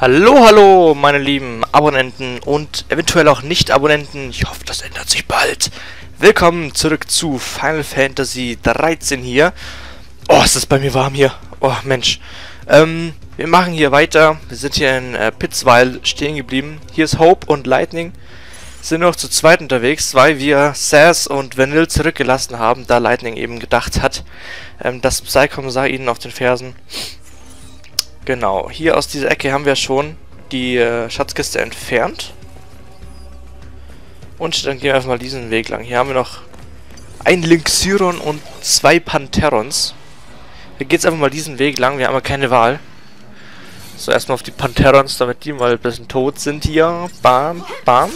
Hallo, hallo, meine lieben Abonnenten und eventuell auch Nicht-Abonnenten. Ich hoffe, das ändert sich bald. Willkommen zurück zu Final Fantasy 13 hier. Oh, ist das bei mir warm hier. Oh, Mensch. Wir machen hier weiter. Wir sind hier in Pitzweil stehen geblieben. Hier ist Hope und Lightning. Sind noch zu zweit unterwegs, weil wir Sass und Vanille zurückgelassen haben, da Lightning eben gedacht hat, dass Psychom sei ihnen auf den Fersen. Genau, hier aus dieser Ecke haben wir schon die Schatzkiste entfernt. Und dann gehen wir einfach mal diesen Weg lang. Hier haben wir noch ein Linksyron und 2 Pantherons. Wir gehen jetzt einfach mal diesen Weg lang, wir haben ja keine Wahl. So, erstmal auf die Pantherons, damit die mal ein bisschen tot sind hier. Bam, bam.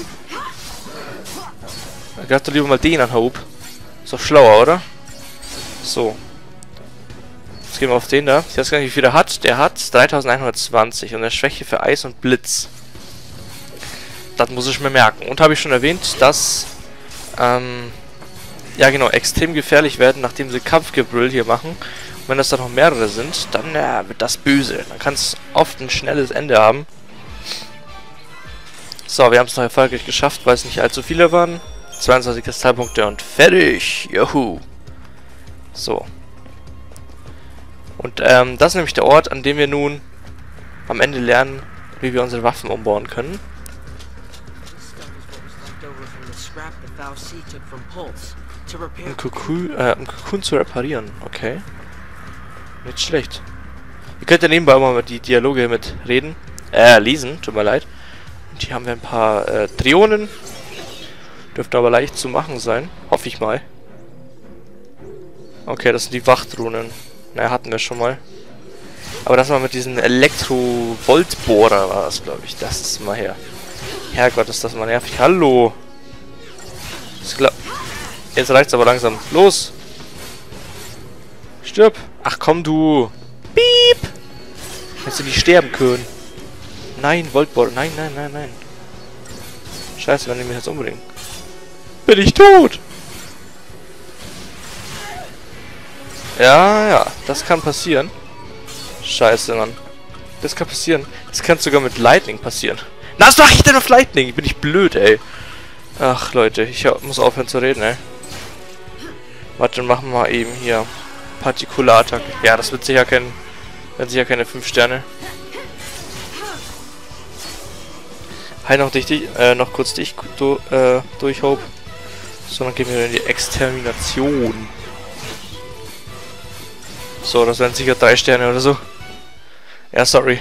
Da gehört doch lieber mal den an Hope. Ist doch schlauer, oder? So. Jetzt gehen wir auf den da. Ich weiß gar nicht, wie viel er hat. Der hat 3120 und eine Schwäche für Eis und Blitz. Das muss ich mir merken. Und habe ich schon erwähnt, dass ja genau, extrem gefährlich werden, nachdem sie Kampfgebrüll hier machen. Und wenn das dann noch mehrere sind, dann wird das böse. Dann kann es oft ein schnelles Ende haben. So, wir haben es noch erfolgreich geschafft, weil es nicht allzu viele waren. 22 Kristallpunkte und fertig. Juhu. So. Und das ist nämlich der Ort, an dem wir nun am Ende lernen, wie wir unsere Waffen umbauen können. Um Cocoon zu reparieren. Okay. Nicht schlecht. Ihr könnt ja nebenbei mal die Dialoge mit reden. Lesen, tut mir leid. Und hier haben wir ein paar Trionen. Dürfte aber leicht zu machen sein. Hoffe ich mal. Okay, das sind die Wachtrunen. Naja, hatten wir schon mal. Aber das war mit diesen Elektro-Voltbohrer war das, glaube ich. Das ist mal her. Herrgott, ist das mal nervig. Hallo! Jetzt reicht's aber langsam. Los! Stirb! Ach komm, du! Piep! Hättest du nicht sterben können. Nein, Voltbohrer. Nein, nein, nein, nein. Scheiße, wenn die mich jetzt umbringen. Bin ich tot! Ja, das kann passieren. Scheiße, Mann. Das kann passieren. Das kann sogar mit Lightning passieren. Na, was mache ich denn auf Lightning? Bin ich blöd, ey. Ach, Leute, ich muss aufhören zu reden, ey. Warte, dann machen wir mal eben hier Partikulattack. Ja, das wird sicher keine 5 Sterne. Heil noch kurz dich durch, Hope. So, dann gehen wir in die Extermination. So, das wären sicher 3 Sterne oder so. Ja, sorry.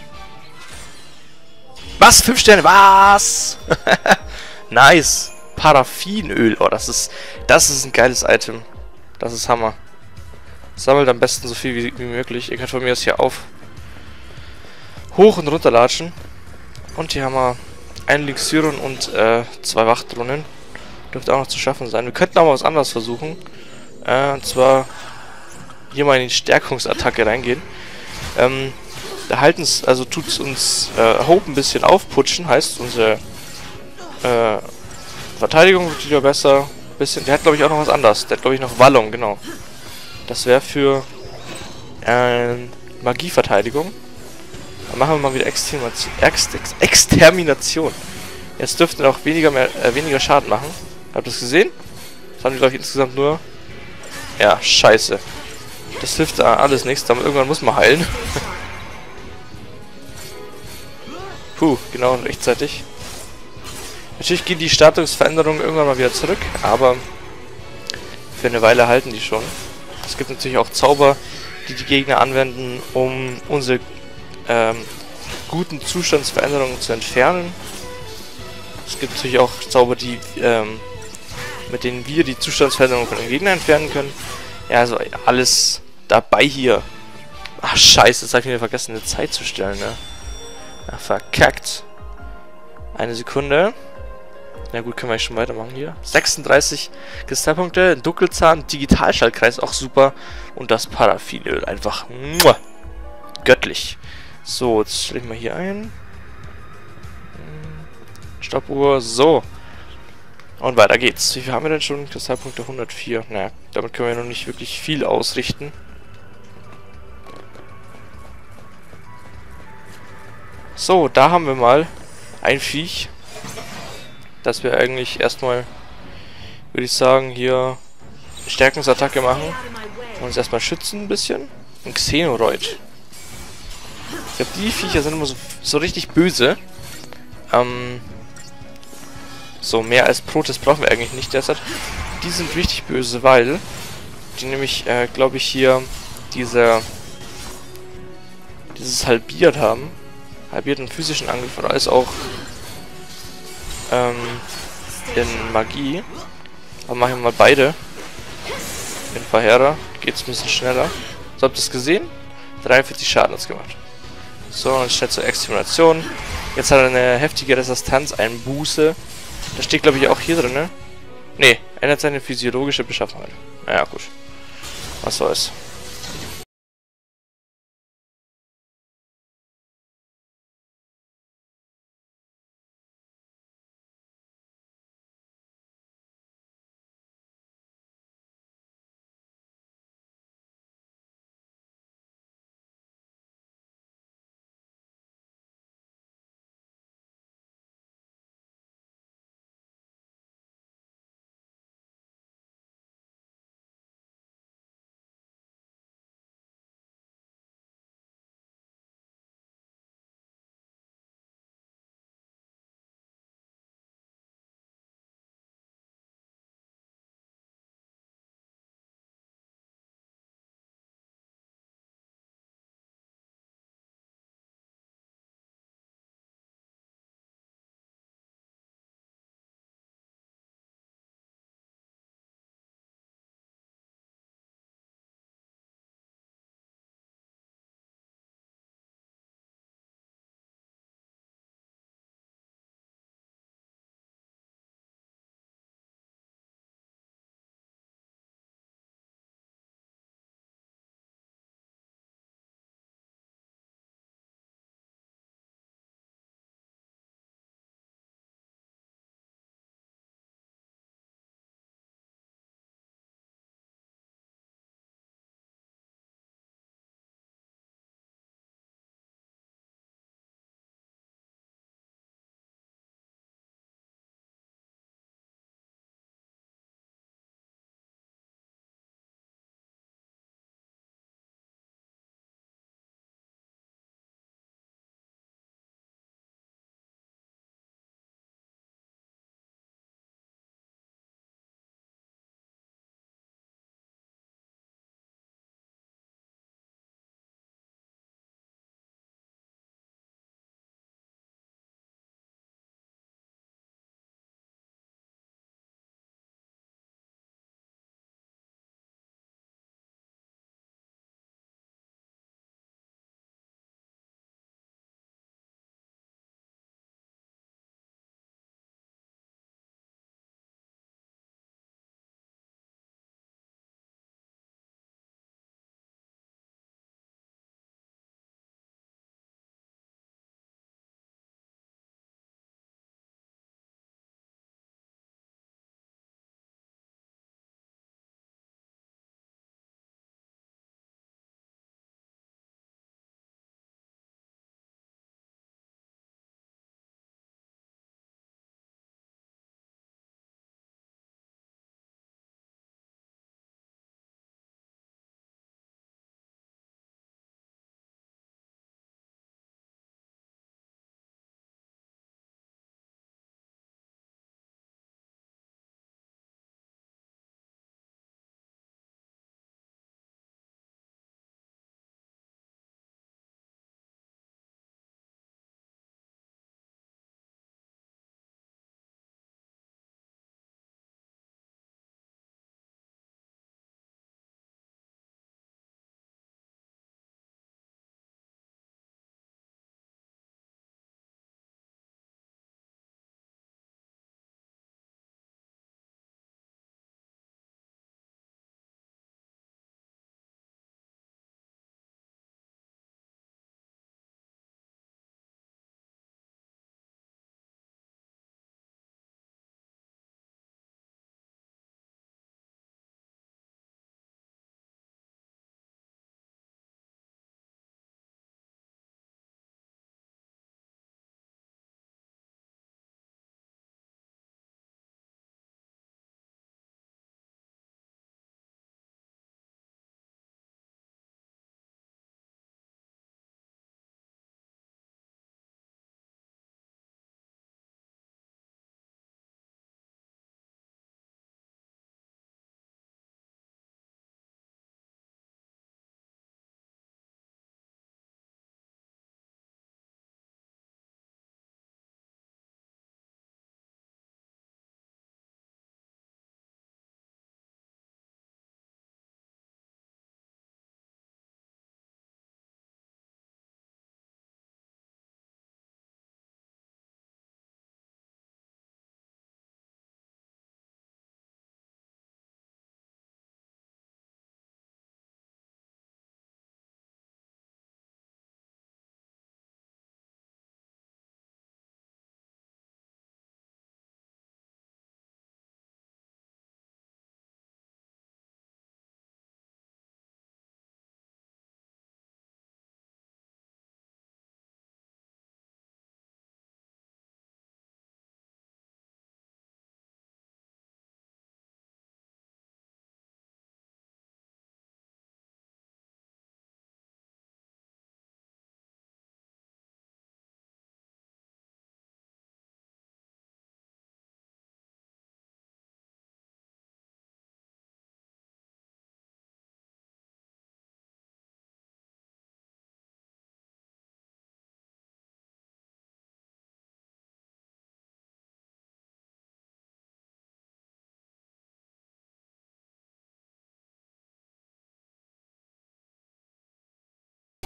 Was? 5 Sterne? Was? Nice. Paraffinöl. Oh, das ist ein geiles Item. Das ist Hammer. Sammelt am besten so viel wie möglich. Ihr könnt von mir aus hier auf hoch und runter latschen. Und hier haben wir einen Linksyron und 2 Wachtrunen. Dürfte auch noch zu schaffen sein. Wir könnten auch mal was anderes versuchen. Und zwar hier mal in die Stärkungsattacke reingehen. Da tut es uns Hope ein bisschen aufputschen, heißt unsere Verteidigung wird wieder besser. Der hat glaube ich auch noch was anderes. Der hat glaube ich noch Wallung, genau. Das wäre für Magieverteidigung. Dann machen wir mal wieder Extermination. Jetzt dürften auch weniger Schaden machen. Habt ihr das gesehen? Das haben die glaube ich insgesamt nur. Ja, scheiße. Das hilft alles nichts, aber irgendwann muss man heilen. Puh, genau, rechtzeitig. Natürlich gehen die Statusveränderungen irgendwann mal wieder zurück, aber für eine Weile halten die schon. Es gibt natürlich auch Zauber, die Gegner anwenden, um unsere guten Zustandsveränderungen zu entfernen. Es gibt natürlich auch Zauber, mit denen wir die Zustandsveränderungen von den Gegnern entfernen können. Ja, also alles dabei hier. Ach, scheiße, jetzt habe ich mir vergessen, eine Zeit zu stellen, ne? Ach, verkackt. Eine Sekunde. Na gut, können wir schon weitermachen hier. 36 Kristallpunkte, Dunkelzahn, Digitalschaltkreis, auch super. Und das Paraffinöl, einfach göttlich. So, jetzt stelle ich mal hier ein. Stoppuhr, so. Und weiter geht's. Wie viel haben wir denn schon? Kristallpunkte 104. Naja, damit können wir noch nicht wirklich viel ausrichten. So, da haben wir mal ein Viech, das wir eigentlich erstmal, würde ich sagen, hier Stärkungsattacke machen und uns erstmal schützen ein bisschen. Ein Xenoroid. Ich glaube, die Viecher sind immer so richtig böse. So, mehr als Protest brauchen wir eigentlich nicht derzeit. Die sind richtig böse, weil die nämlich, glaube ich, hier dieses halbiert haben. Halbierten physischen Angriff oder als auch in Magie. Aber machen wir mal beide. In Verheerer geht's ein bisschen schneller. So, habt ihr es gesehen? 43 Schaden hat's gemacht. So, und schnell zur Extermination. Jetzt hat er eine heftige Resistanz, einen Buße. Das steht, glaube ich, auch hier drin, ne? Ne, ändert seine physiologische Beschaffenheit. Naja, gut. Was soll's.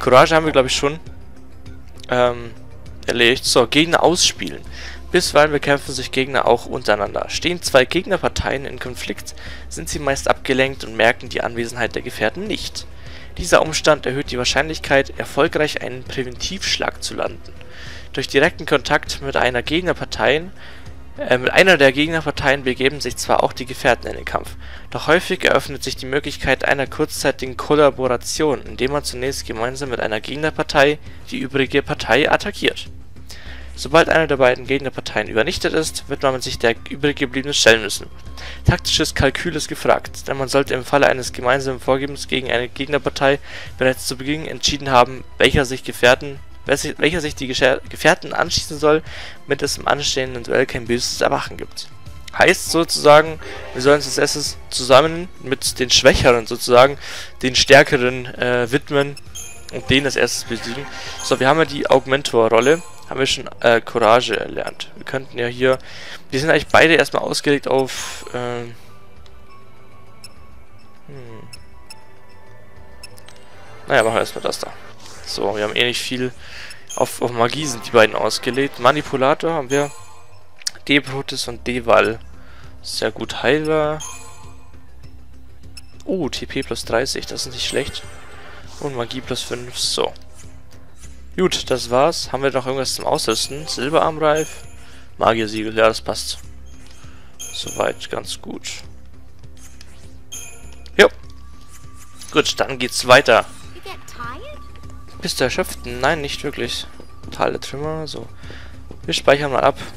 Courage haben wir, glaube ich, schon erledigt. So, Gegner ausspielen. Bisweilen bekämpfen sich Gegner auch untereinander. Stehen zwei Gegnerparteien in Konflikt, sind sie meist abgelenkt und merken die Anwesenheit der Gefährten nicht. Dieser Umstand erhöht die Wahrscheinlichkeit, erfolgreich einen Präventivschlag zu landen. Durch direkten Kontakt mit einer der Gegnerparteien begeben sich zwar auch die Gefährten in den Kampf, doch häufig eröffnet sich die Möglichkeit einer kurzzeitigen Kollaboration, indem man zunächst gemeinsam mit einer Gegnerpartei die übrige Partei attackiert. Sobald eine der beiden Gegnerparteien übernichtet ist, wird man sich der übrig gebliebenen stellen müssen. Taktisches Kalkül ist gefragt, denn man sollte im Falle eines gemeinsamen Vorgebens gegen eine Gegnerpartei bereits zu Beginn entschieden haben, welcher sich die Gefährten anschließen soll, damit es im anstehenden Duell kein böses Erwachen gibt. Heißt sozusagen, wir sollen uns als erstes zusammen mit den Schwächeren sozusagen, den Stärkeren widmen und den als erstes besiegen. So, wir haben ja die Augmentor-Rolle, haben wir schon Courage erlernt. Wir könnten ja hier, die sind eigentlich beide erstmal ausgelegt auf, naja, machen wir erstmal das da. So, wir haben eh nicht viel, auf Magie sind die beiden ausgelegt. Manipulator haben wir, Debrutis und Deval. Sehr gut, Heiler. Oh, TP plus 30, das ist nicht schlecht. Und Magie plus 5, so. Gut, das war's. Haben wir noch irgendwas zum Ausrüsten? Silberarmreif, Magiersiegel, ja, das passt. Soweit ganz gut. Jo. Gut, dann geht's weiter. Bist du erschöpft? Nein, nicht wirklich. Tal der Trümmer, so. Wir speichern mal ab.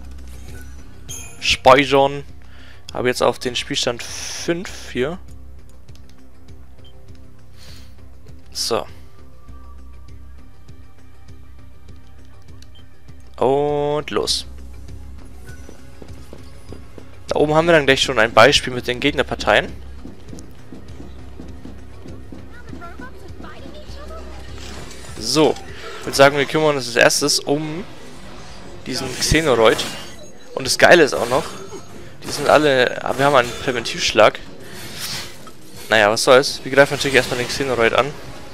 Speichern. Habe jetzt auf den Spielstand 5 hier. So. Und los. Da oben haben wir dann gleich schon ein Beispiel mit den Gegnerparteien. So. Ich würde sagen, wir kümmern uns als erstes um diesen Xenoroid. Und das Geile ist auch noch, die sind alle, wir haben einen Präventivschlag. Naja, was soll's. Wir greifen natürlich erstmal den Xenoroid an.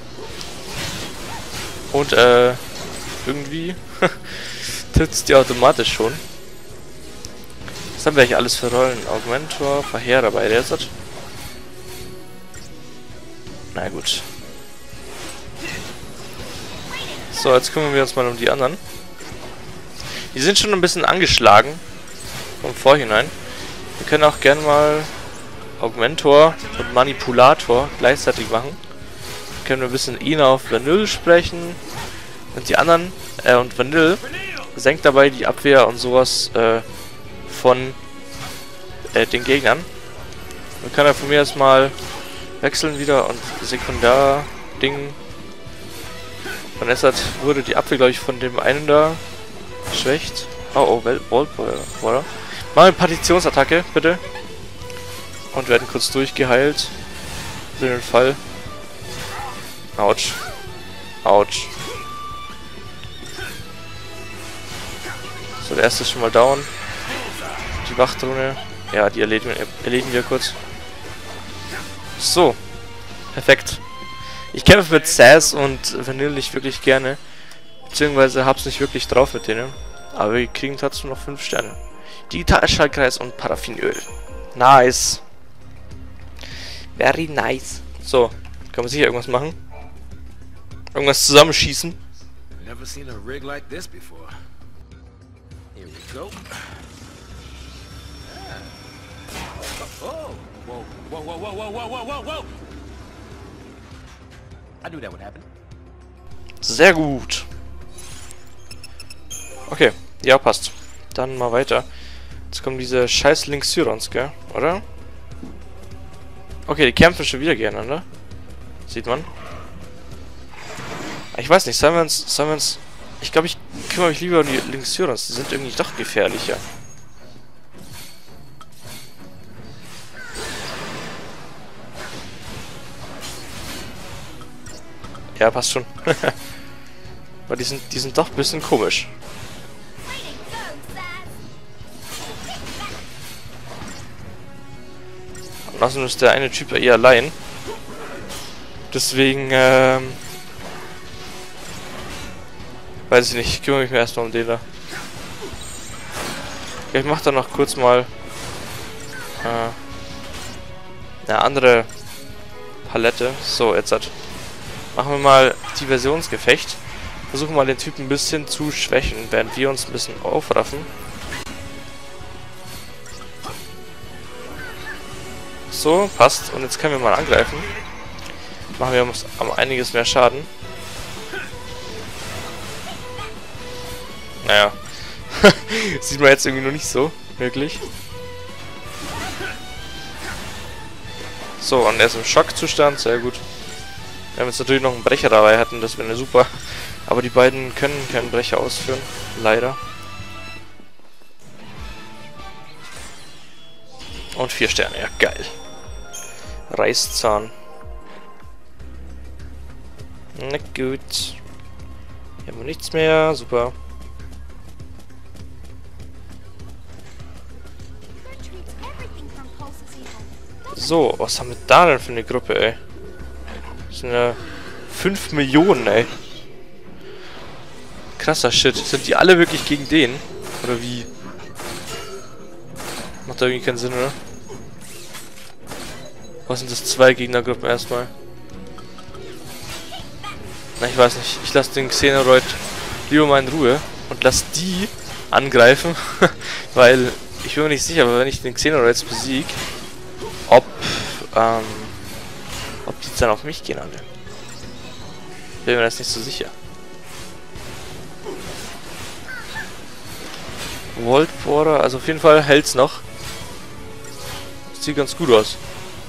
Und, irgendwie trifft es die automatisch schon. Was haben wir eigentlich alles für Rollen? Augmentor, Verheerer bei Desert. Na gut. So, jetzt kümmern wir uns mal um die anderen. Die sind schon ein bisschen angeschlagen. Vom Vorhinein. Wir können auch gerne mal Augmentor und Manipulator gleichzeitig machen. Dann können wir ein bisschen Ina auf Vanille sprechen. Und die anderen, und Vanille senkt dabei die Abwehr und sowas von den Gegnern. Man kann ja von mir erstmal wechseln wieder und Sekundar-Ding. Von Essert wurde die Abwehr, glaube ich, von dem einen da geschwächt. Oh, Wallbrawler. Mal eine Partitionsattacke, bitte. Und werden kurz durchgeheilt. Für den Fall. Autsch. Autsch. So, der erste ist schon mal down. Die Wachdrohne. Ja, die erledigen wir kurz. So. Perfekt. Ich kämpfe mit Sass und Vanille nicht wirklich gerne. Beziehungsweise hab's nicht wirklich drauf mit denen. Aber wir kriegen trotzdem noch 5 Sterne. Digitalschaltkreis und Paraffinöl. Nice. Very nice. So. Kann man sicher irgendwas machen? Irgendwas zusammenschießen? Never seen a rig like this before. Here we go. Oh! Whoa! Whoa! Whoa! Whoa! Whoa! Whoa! Whoa! Whoa! I knew that would happen. Sehr gut. Okay, ja, passt. Dann mal weiter. Jetzt kommen diese scheiß Lynx-Syrons, gell? Oder? Okay, die kämpfen schon wieder gegeneinander. Sieht man. Ich weiß nicht, sollen wir uns... Ich glaube, ich kümmere mich lieber um die Lynx-Syrons. Die sind irgendwie doch gefährlicher. Ja, passt schon. Aber die sind doch ein bisschen komisch. Außerdem ist der eine Typ eher allein. Deswegen, Weiß ich nicht, kümmere mich mir erstmal um den da. Ich mach dann noch kurz mal eine andere Palette. So, jetzt machen wir mal Diversionsgefecht. Versuchen mal den Typen ein bisschen zu schwächen, während wir uns ein bisschen aufraffen. So, passt. Und jetzt können wir mal angreifen. Machen wir uns einiges mehr Schaden. Naja. Sieht man jetzt irgendwie noch nicht so. Wirklich. So, und er ist im Schockzustand. Sehr gut. Wenn wir jetzt natürlich noch einen Brecher dabei hätten, das wäre super. Aber die beiden können keinen Brecher ausführen. Leider. Und 4 Sterne. Ja, geil. Reißzahn. Na gut. Hier haben wir nichts mehr. Super. So, was haben wir da denn für eine Gruppe, ey? Das sind ja 5 Millionen, ey. Krasser Shit. Sind die alle wirklich gegen den? Oder wie? Macht da irgendwie keinen Sinn, oder? Was sind das? 2 Gegnergruppen erstmal? Na, ich weiß nicht. Ich lasse den Xenoroid lieber mal in Ruhe und lasse die angreifen. Weil ich bin mir nicht sicher, aber wenn ich den Xenoroids besiege, ob die jetzt dann auf mich gehen alle. Bin mir das nicht so sicher. Voltbohrer, also auf jeden Fall hält's noch. Sieht ganz gut aus.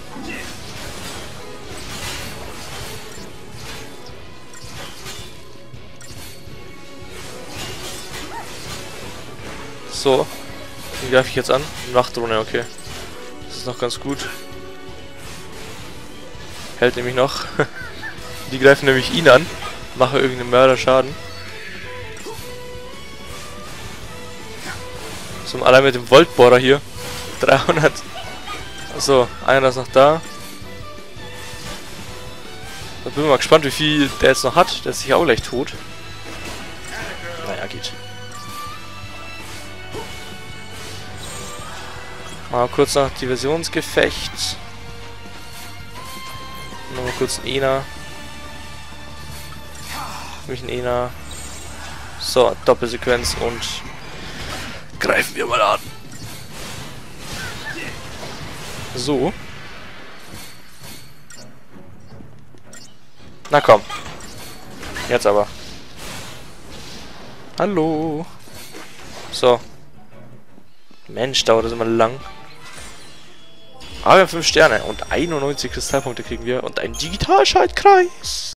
So. Den greife ich jetzt an. Nachtdrohne, okay. Das ist noch ganz gut. Hält nämlich noch. Die greifen nämlich ihn an. Mache irgendeinen Mörderschaden. So, allein mit dem Voltbohrer hier. 300. Achso, einer ist noch da. Da bin ich mal gespannt, wie viel der jetzt noch hat. Der ist sicher auch gleich tot. Naja, geht. Mal kurz nach Diversionsgefecht. Nochmal kurz ein Ena. Mich ein Ena. So, Doppelsequenz und greifen wir mal an. So. Na komm. Jetzt aber. Hallo. So. Mensch, dauert das immer lang. Aber wir haben 5 Sterne und 91 Kristallpunkte kriegen wir und einen Digitalschaltkreis.